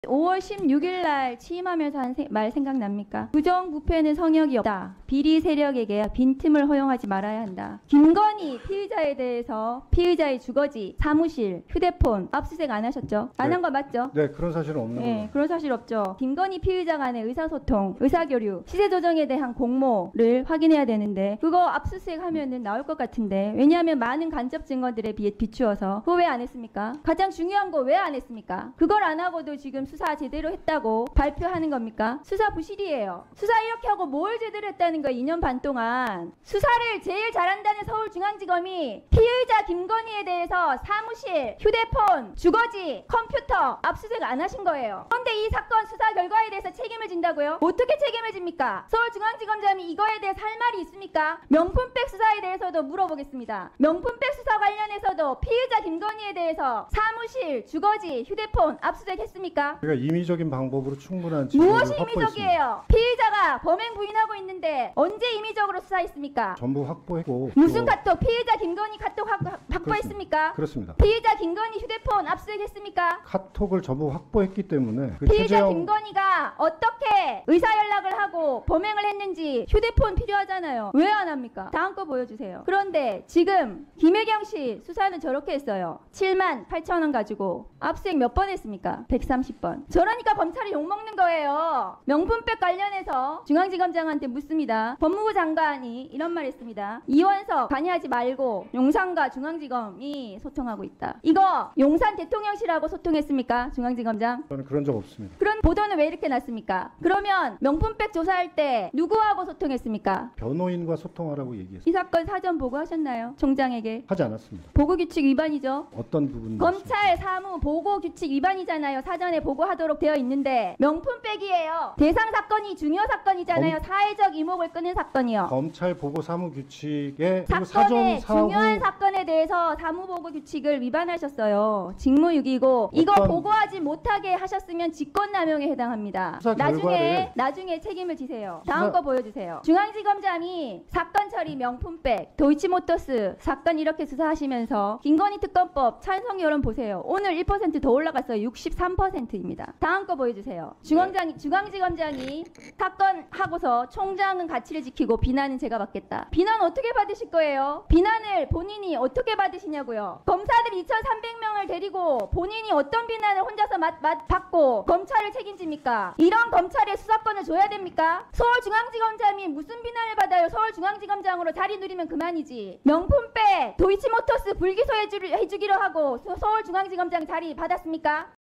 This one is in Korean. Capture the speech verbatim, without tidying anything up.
오월 십육일 날 취임하면서 한 말 생각납니까? 부정부패는 성역이 없다. 비리 세력에게 빈틈을 허용하지 말아야 한다. 김건희 피의자에 대해서 피의자의 주거지, 사무실, 휴대폰 압수수색 안 하셨죠? 안 한 거 맞죠? 네, 그런 사실은 없는 네, 거예요. 그런 사실 없죠. 김건희 피의자 간의 의사소통, 의사교류, 시세 조정에 대한 공모를 확인해야 되는데 그거 압수수색 하면은 나올 것 같은데 왜냐하면 많은 간접 증거들에 비해 비추어서 그거 왜 안 했습니까? 가장 중요한 거 왜 안 했습니까? 그걸 안 하고도 지금 수사 제대로 했다고 발표하는 겁니까? 수사 부실이에요. 수사 이렇게 하고 뭘 제대로 했다는 거예요? 이 년 반 동안. 수사를 제일 잘한다는 서울중앙지검이 피의자 김건희에 대해서 사무실, 휴대폰, 주거지, 컴퓨터 압수수색 안 하신 거예요. 그런데 이 사건 수사 결과에 대해서 책임을 진다고요? 어떻게 책임을 집니까? 서울중앙지검장이 이거에 대해서 할 말이 있습니까? 명품백 수사에 대해서도 물어보겠습니다. 명품백 수사 관련해서도 피의자 김건희에 대해서 사무실, 주거지, 휴대폰 압수수색 했습니까? 그러니까 임의적인 방법으로 충분한 증거를 무엇이 확보했습니다. 임의적이에요? 피의자가 범행 부인하고 있는데 언제 임의적으로 수사했습니까? 전부 확보했고 무슨 또 카톡? 피의자 김건희 카톡 확, 확보했습니까? 그렇습니다. 피의자 김건희 휴대폰 압수수색했습니까? 카톡을 전부 확보했기 때문에 그 피의자 최재형 김건희가 어떻게 의사 연락을 하고 범행을 했는지 휴대폰 필요하잖아요. 왜 안 합니까? 다음 거 보여주세요. 그런데 지금 김혜경 씨 수사는 저렇게 했어요. 칠만 팔천 원 가지고 압수수색 몇 번 했습니까? 백삼십 번. 저러니까 검찰이 욕먹는 거예요. 명품백 관련해서 중앙지검장한테 묻습니다. 법무부 장관이 이런 말 했습니다. 이원석 관여하지 말고 용산과 중앙지검이 소통하고 있다. 이거 용산 대통령실하고 소통했습니까? 중앙지검장? 저는 그런 적 없습니다. 그런 보도는 왜 이렇게 났습니까? 그러면 명품백 조사할 때 누구하고 소통했습니까? 변호인과 소통하라고 얘기했습니다. 이 사건 사전 보고하셨나요? 총장에게? 하지 않았습니다. 보고규칙 위반이죠. 어떤 부분? 검찰 사무 보고규칙 위반이잖아요. 사전에 보고하도록 되어 있는데 명품백이에요. 대상 사건이 중요 사건이잖아요. 검... 사회적 이목을 끄는 사건이요. 검찰 보고 사무 규칙에 사건의 사후... 중요한 사건에 대해서 사무보고 규칙을 위반하셨어요. 직무유기고 어떤... 이거 보고하지 못하게 하셨으면 직권남용에 해당합니다. 나중에 결과를... 나중에 책임을 지세요. 다음 수사... 거 보여주세요. 중앙지검장이 사건 처리 명품백 도이치모터스 사건 이렇게 수사하시면서 김건희 특검법 찬성 여론 보세요. 오늘 일 퍼센트 더 올라갔어요. 육십삼 퍼센트입니다. 다음 거 보여주세요. 중앙장, 중앙지검장이 사건 하고서 총장은 가치를 지키고 비난은 제가 받겠다. 비난 어떻게 받으실 거예요? 비난을 본인이 어떻게 받으시냐고요. 검사들 이천삼백 명을 데리고 본인이 어떤 비난을 혼자서 맛, 맛 받고 검찰을 책임집니까? 이런 검찰에 수사권을 줘야 됩니까? 서울중앙지검장이 무슨 비난을 받아요? 서울중앙지검장으로 자리 누리면 그만이지. 명품백 도이치모터스 불기소 해주, 해주기로 하고 서울중앙지검장 자리 받았습니까?